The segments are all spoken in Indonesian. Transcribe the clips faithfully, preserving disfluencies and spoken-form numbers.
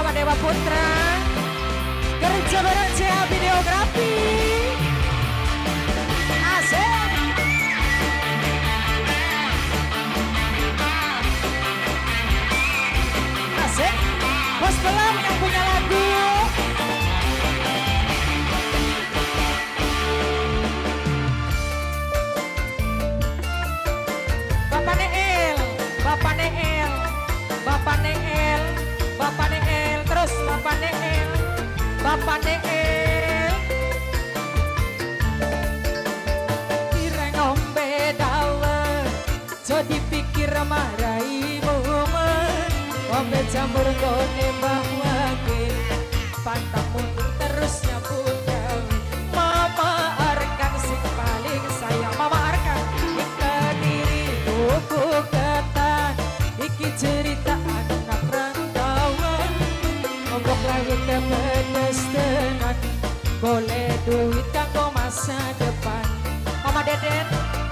Mama Dewa Putra kerja bareng C A Videografi. Asik. Asik. Bos Pelam yang punya lagu. Bapak Neel, Bapak Neel, Bapak Neel, Bapak Neel, terus Bapak Neel, Bapak Neel. Kira ngombe dawet, jadi pikir marahi momen. Ngombe campur gone bahwake, pantang mundur terus nyambut gawe. Mama Arkan sing paling sayang, Mama Arkan ika diri tuku ketan. Iki cerita anak rantauan, ngobok lagi ke pedes tenan. Boleh duit kanggo masa depan. Mama Deden,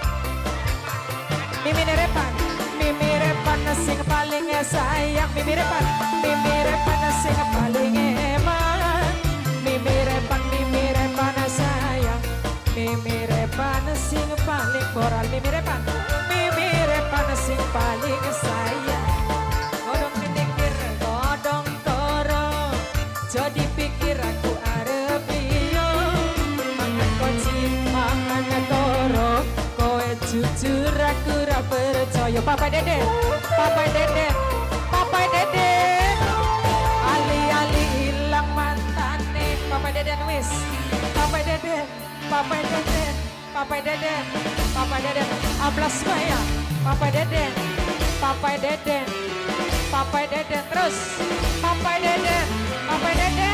Mimi Repan, Mimi Repan sing paling sayang. Mimi Repan, Mimi Repan sing paling eman. Mimi Repan, Mimi Repan sayang. Mimi Repan sing paling moral. Mimi Repan, Mimi Repan sing paling sayang. Godong mikir, godong toro, jadi pikir aku arep liyo. Mangan koci, mangan toro, kowe jujur aku ra percaya. Papa Dede, Papa Dede, Papa Dede, ali-ali hilang mantane. Papa Dede wis, Papa Dede, Papa Dede, Papa Dede, Papa Dede, ablas saya. Papa Dede, Papa Dede, Papa Dede, terus Papa Dede, Papa Dede,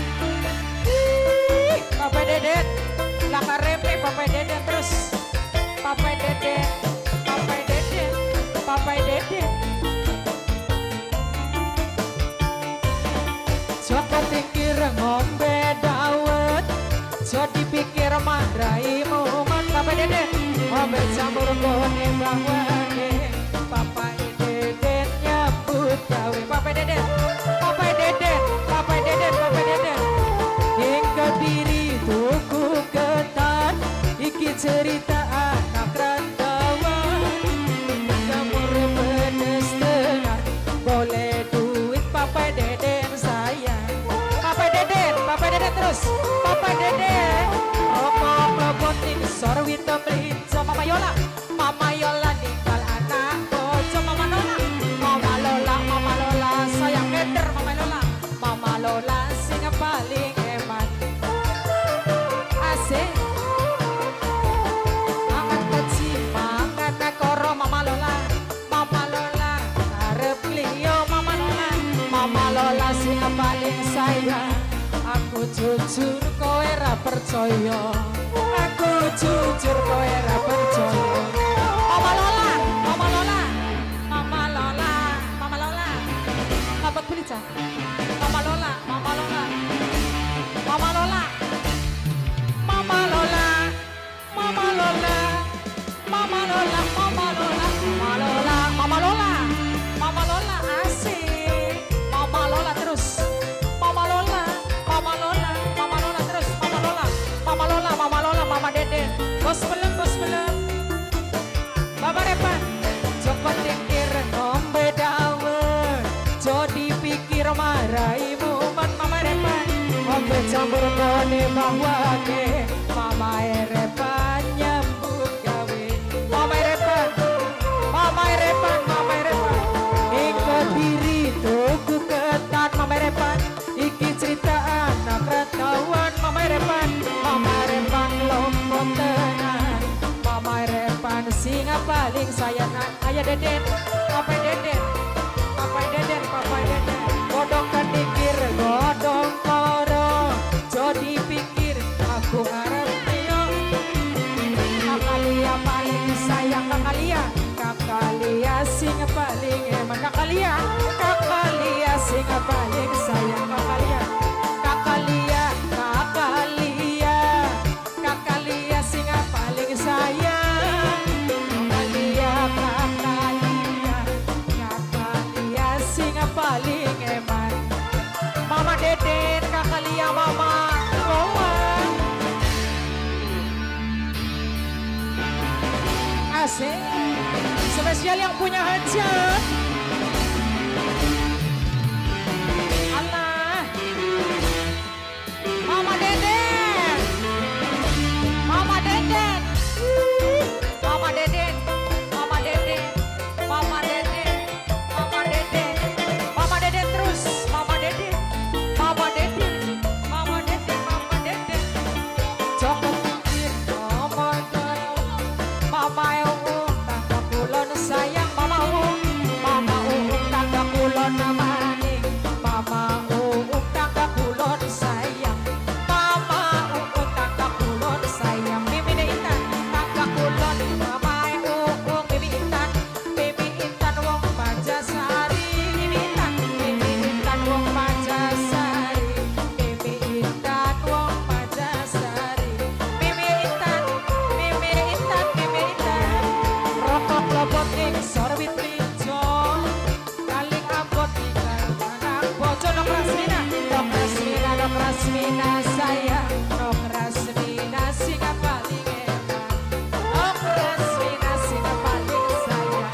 Papa Dede, laka rempe Papa Dede, terus Papa Dede, Papa Dede, Papa Dede. Joko pikir ngombe dawet, jadi pikir marahi momen. Papa Dede, ngombe campur gone bahwane. Papa Dede nyambut gawe. Papa Dede, Papa Dede, Papa Dede, Papa Dede. Hingga diri tuku ketan, iki cerita anak rantauan. Jamur pedes tengah, boleh duit Papa Dede sayang. Papa Dede, Papa Dede terus, Papa Dede. Rokok robotin sorwito melinco. Mama Yola, Mama Yola ninggal anak bojo. Mama Lola, Mama Lola, Mama Lola sayang eder. Mama Lola, Mama Lola sing paling hebat. Asik. Mangan keci, mangan koro. Mama Lola, Mama Lola arep liyo. Mama Lola, Mama Lola sing paling sayang. Aku jujur kowe ra percaya. Aku jujur kowe ra percaya. Mama Lola, Mama Lola, Mama Lola, Mama Lola. Ngabot belica. Mama Lola, Mama Lola. Mama Lola. Mama Lola. Mama Lola. Mama Lola, Mama Lola, Mama Lola, Mama Lola. Mama Lola asik. Mama Lola terus. Mama Lola, Mama Lola, Mama Lola terus. Mama Lola, Mama Lola, Mama Lola, Mama Dede. Bos belum, bos belum. Bapak Repan, Joko tikir ngombe dawet, jadi pikir marahi momen. Mama Repan, ngombe campur gone bahwane. Mama Repan nyambut gawe. Mama Repan, Mama Repan, Mama Repan. Iko diri tuku ketan. Mama Repan, iki cerita anak rantauan. Mama Repan, Mama Repan lompok tenan. Mama Repan singa paling sayang. Ayah Deden, Papa Deden, Papa Deden, Papa Deden. Godong kadikir, godong koro, jadi pikir aku harap liyo. Kakalia paling sayang. Kakalia, Kakalia singa paling eman. Kakalia, Kakalia singa paling sayang. Kakalia, Kakalia, Kakalia, Kakalia singa paling sayang. Kakalia, Kakalia, Kakalia singa paling kasih. Spesial yang punya hajat. Allah. Mama Deden. Mama Deden. Mama Deden. Mama Deden. Mama Deden. Mama Deden. Mama Deden terus. Mama Deden. Mama Deden. Mama Deden. Mama Deden. Jangan pikir mama Deden. Mama Uung tangga kulon sayang mama Uung. Mama Uung tangga kulon maning. Mama Uung tangga kulon sayang. Mama Uung tangga kulon sayang. Mimi Intan tangga kulon. Mama Uung Mimi Intan. Mimi Intan wong Pajasari. Mimi Intan. Mimi Intan wong Pajasari. Mimi Intan wong Pajasari. Mimi Intan. Mimi Intan. Mimi Intan. Rokok lobot ing sorbit lijo. Kaling abot ikan anak bojo nok Rasmina. Nok Rasmina, nok Rasmina saya. Nok Rasmina singa paling enak. Nok Rasmina singa paling sayang.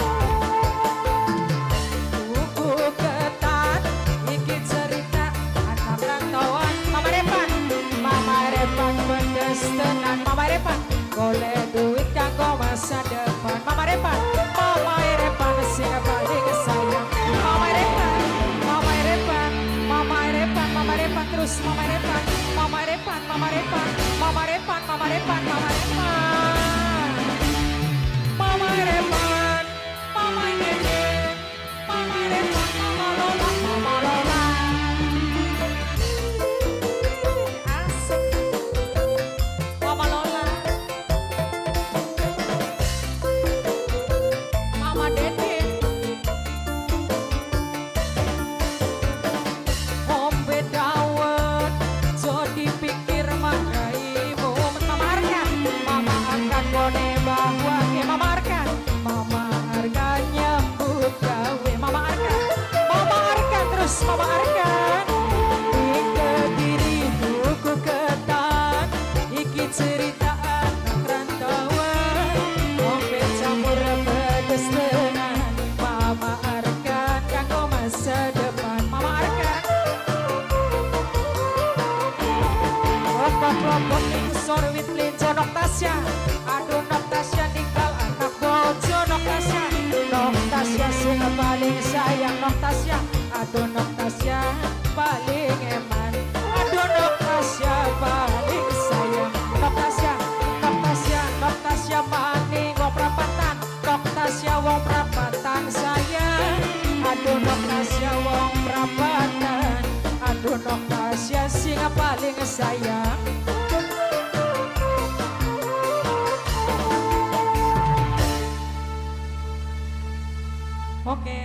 Buku ketan iki cerita anak rantauan. Mama Repan, Mama Repan pedes tenan. Mama Repan golek duit kanggo masa depan. Mama Repan, Mama Repan singa paling sayang. Mama Repan, Mama Repan, Mama Repan, Mama Repan terus Mama Repan, Mama Repan, Mama Repan, Mama Repan, Mama Repan, Mama Repan, Mama Repan, Mama Deden, Mama Repan, Mama Lola, Mama Lola. Asik, Mama Lola, Mama Deden. Ombe dawet, jadi pikir maraimu. Mama Arkan, Mama Arkan bone bahwa ke Mama Arkan, Mama Arkan nyambut gawe. Mama Arkan, Mama Arkan terus Mama Arkan. Di Kediri tuku ketan, iki cerita anak rantauan. Ombe campur pedes tenan, Mama Arkan kanggo masa depan. Mama Arkan. Kelompok ning sorwit linjo nok Tasya. Aduh nok Tasya ninggal anak bojo nok Tasya. Nok Tasya sing paling sayang nok Tasya. Aduh nok Tasya paling eman. Aduh nok Tasya paling sayang. Nok Tasya, nok Tasya, nok Tasya maning wong prapatan. Nok Tasya wong prapatan sayang. Aduh nok Tasya wong prapatan. Aduh nok Tasya sing paling sayang. Oke.